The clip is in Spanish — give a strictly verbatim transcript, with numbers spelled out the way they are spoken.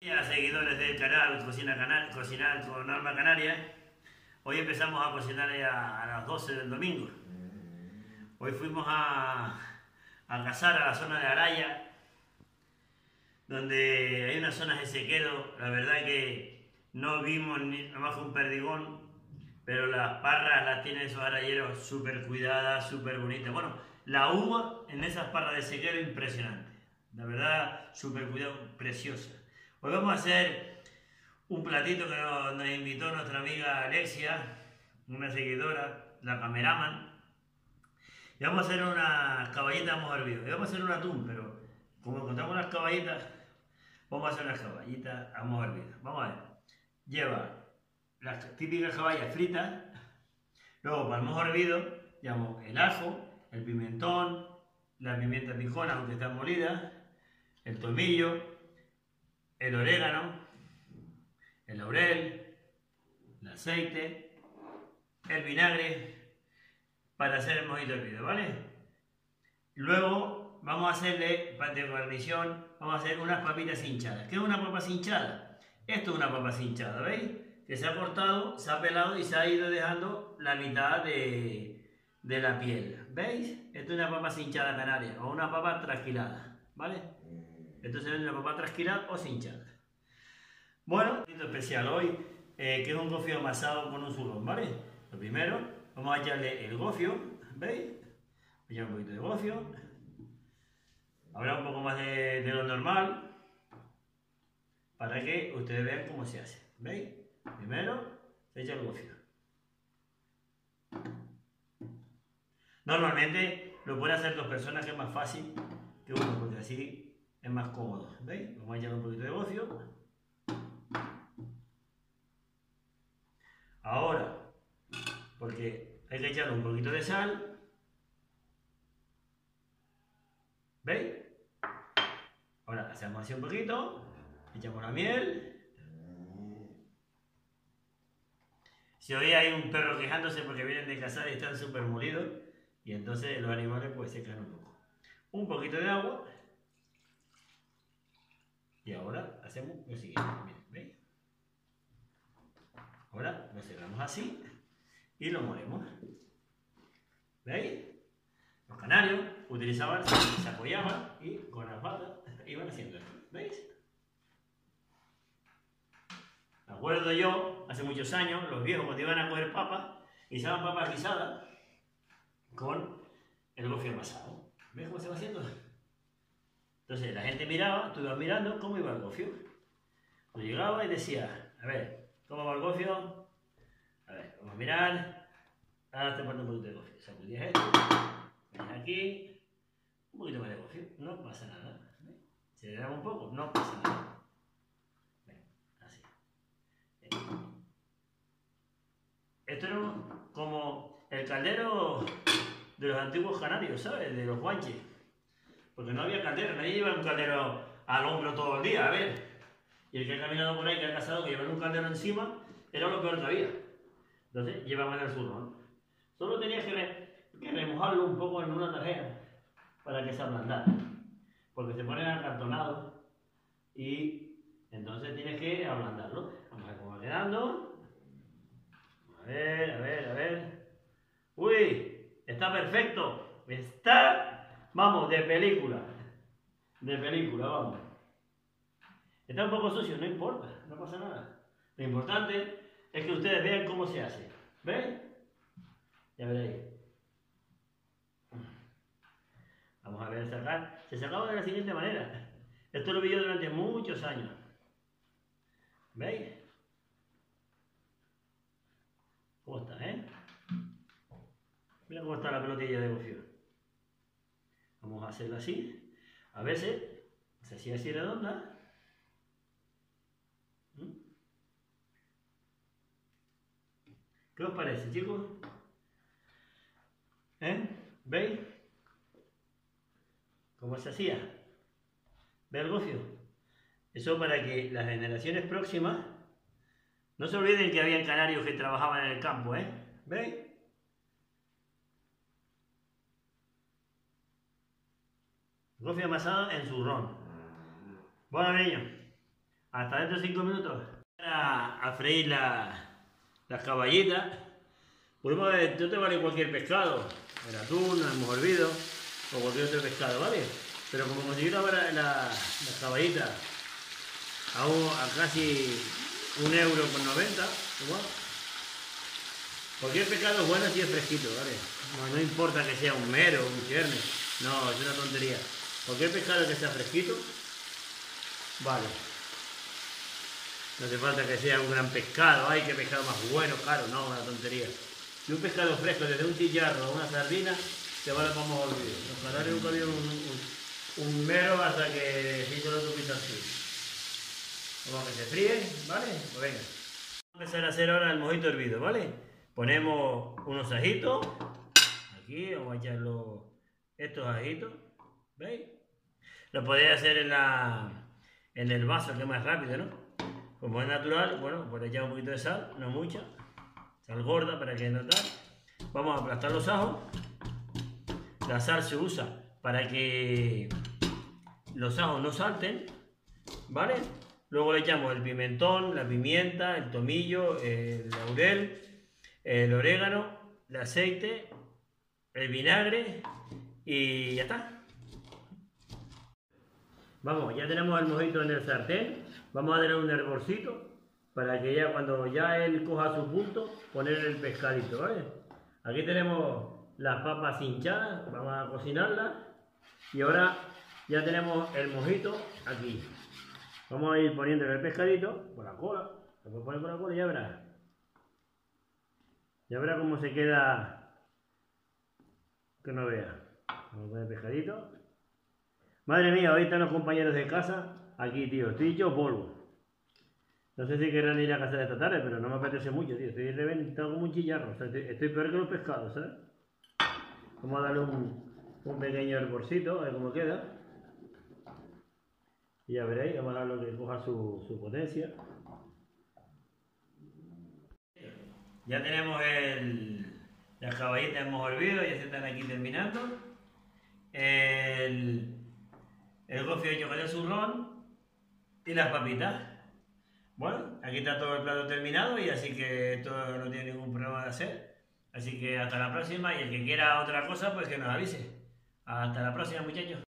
A seguidores del canal Cocina Canal, Cocinar con Alma Canaria. Hoy empezamos a cocinar a, a las doce del domingo. Hoy fuimos a, a cazar a la zona de Araya, donde hay unas zonas de sequero. La verdad que no vimos ni nada más que un perdigón, pero las parras las tienen esos arayeros súper cuidadas, súper bonitas. Bueno, la uva en esas parras de sequero impresionante. La verdad, súper cuidado, preciosa. Hoy vamos a hacer un platito que nos, nos invitó nuestra amiga Alexia, una seguidora, la cameraman. Y vamos a hacer unas caballitas a mojo hervido. Y vamos a hacer un atún, pero como encontramos las caballitas, vamos a hacer unas caballitas a mojo hervido. Vamos a ver. Lleva las típicas caballas fritas. Luego para el mojo hervido llevamos el ajo, el pimentón, la pimienta pijona, aunque está molida, el tomillo, el orégano, el laurel, el aceite, el vinagre para hacer el mojito hervido, ¿vale? Luego vamos a hacerle, de guarnición, vamos a hacer unas papitas hinchadas. ¿Qué es una papa hinchada? Esto es una papa hinchada, ¿veis? Que se ha cortado, se ha pelado y se ha ido dejando la mitad de, de la piel, ¿veis? Esto es una papa hinchada canaria o una papa trasquilada, ¿vale? Esto se vende una papa trasquilada o hinchada. Bueno, un especial hoy, eh, que es un gofio amasado con un zurrón, ¿vale? Lo primero, vamos a echarle el gofio, ¿veis? Echar un poquito de gofio. Habrá un poco más de, de lo normal, para que ustedes vean cómo se hace, ¿veis? Primero, se echa el gofio. Normalmente lo pueden hacer dos personas, que es más fácil que uno, porque así es más cómodo, ¿veis? Vamos a echar un poquito de gofio. Ahora, porque hay que echarle un poquito de sal, ¿veis? Ahora hacemos así un poquito, echamos la miel. Si hoy hay un perro quejándose porque vienen de cazar y están súper molidos, y entonces los animales pues se caen un poco. Un poquito de agua. Y ahora hacemos lo siguiente, miren, ¿veis? Ahora lo cerramos así y lo molemos. ¿Veis? Los canarios utilizaban, se apoyaban y con las patas iban haciendo esto. ¿Veis? Me acuerdo yo, hace muchos años, los viejos cuando iban a coger papas, guisaban papas guisadas con el gofio amasado. ¿Veis cómo se va haciendo? Entonces la gente miraba, tú ibas mirando cómo iba el gofio. Tú llegabas y decías, a ver, ¿cómo va el gofio? A ver, vamos a mirar. Ahora te pongo un poquito de gofio. Sacudías esto, venías aquí, un poquito más de gofio, no pasa nada. Se le daba un poco, no pasa nada. Ven, así. Esto era como el caldero de los antiguos canarios, ¿sabes? De los guanches. Porque no había caldero, nadie lleva un caldero al hombro todo el día, a ver. Y el que ha caminado por ahí, que ha casado, que lleva un caldero encima, era lo peor que había. Entonces, llevaban el zurrón. Solo tenías que, re, que remojarlo un poco en una tarjeta para que se ablandara. Porque se ponen acartonados y entonces tienes que ablandarlo. Vamos a ver cómo va quedando. A ver, a ver, a ver. ¡Uy! Está perfecto. Está... Vamos, de película, de película, vamos. Está un poco sucio, no importa, no pasa nada. Lo importante es que ustedes vean cómo se hace. ¿Ven? Ya veréis. Vamos a ver sacar. Se sacaba de la siguiente manera. Esto lo vi yo durante muchos años. ¿Veis? ¿Cómo está, eh? Mira cómo está la pelotilla de gofio. Vamos a hacerla así. A veces se hacía así redonda. ¿Mm? ¿Qué os parece, chicos? ¿Eh? ¿Veis? ¿Cómo se hacía? ¿Ve el gofio? Eso para que las generaciones próximas no se olviden que había canarios que trabajaban en el campo, ¿eh? ¿Veis? Gofio amasado en zurrón. Bueno, niños, Hasta dentro de cinco minutos. A, a freír la, las caballitas. Podemos, yo te vale cualquier pescado, el atún, el mojo hervido o cualquier otro pescado, ¿vale? Pero como conseguir ahora la, las caballitas a, un, a casi un euro con noventa, igual. Cualquier pescado es bueno si es fresquito, ¿vale? No, no importa que sea un mero o un chierne, no, es una tontería. Cualquier pescado que sea fresquito, vale. No hace falta que sea un gran pescado, ay, qué pescado más bueno, caro, no, una tontería. Si un pescado fresco, desde un chillarro a una sardina, te vale para mojo hervido. Los canarios nunca vieron un, un, un mero hasta que se hizo la autopista así. Vamos a que se fríe, ¿vale? Pues venga. Vamos a empezar a hacer ahora el mojito hervido, ¿vale? Ponemos unos ajitos, aquí, vamos a echar los, estos ajitos, ¿veis? Lo podéis hacer en, la, en el vaso, que es más rápido, ¿no? Como es natural, bueno, pues le echamos un poquito de sal, no mucha, sal gorda para que notar. Vamos a aplastar los ajos. La sal se usa para que los ajos no salten, ¿vale? Luego le echamos el pimentón, la pimienta, el tomillo, el laurel, el orégano, el aceite, el vinagre y ya está. Vamos, ya tenemos el mojito en el sartén. Vamos a darle un hervorcito para que ya cuando ya él coja su punto, poner el pescadito, ¿vale? Aquí tenemos las papas hinchadas, vamos a cocinarlas. Y ahora ya tenemos el mojito aquí. Vamos a ir poniéndole el pescadito por la cola. Lo puedes poner por la cola y ya verás. Ya verás cómo se queda. Que no vea. Vamos a poner el pescadito. Madre mía, hoy están los compañeros de casa. Aquí, tío, estoy hecho polvo. No sé si querrán ir a casa esta tarde, pero no me apetece mucho, tío. Estoy reventado como un chillarro. O sea, estoy, estoy peor que los pescados, ¿sabes? Vamos a darle un, un pequeño hervorcito, a ver cómo queda. Y ya veréis, vamos a darle que coja su, su potencia. Ya tenemos el, las caballitas hemos hervido, ya se están aquí terminando. El, el gofio hecho con el zurrón y las papitas. Bueno, aquí está todo el plato terminado y así que esto no tiene ningún problema de hacer. Así que hasta la próxima y el que quiera otra cosa pues que nos avise. Hasta la próxima, muchachos.